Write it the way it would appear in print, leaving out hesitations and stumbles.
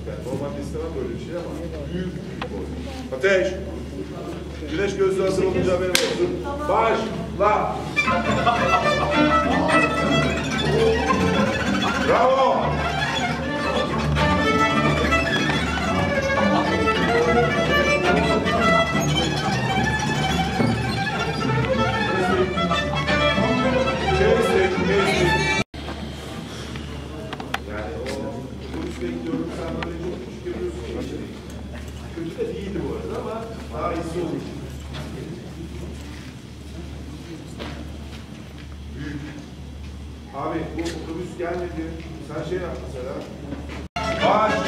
Yani normalde istemem böyle bir şey ama büyük boy. Ateş! Güneş gözlüğü hazır olunca haberim olsun. Başla! Bravo! Yani o otobüs bekliyorum, sen böyle çok küçük yapıyorsun. Kötü de değildi bu arada ama daha iyisi olur. Büyük. Abi bu otobüs gelmedi. Sen şey yap mesela. Baş.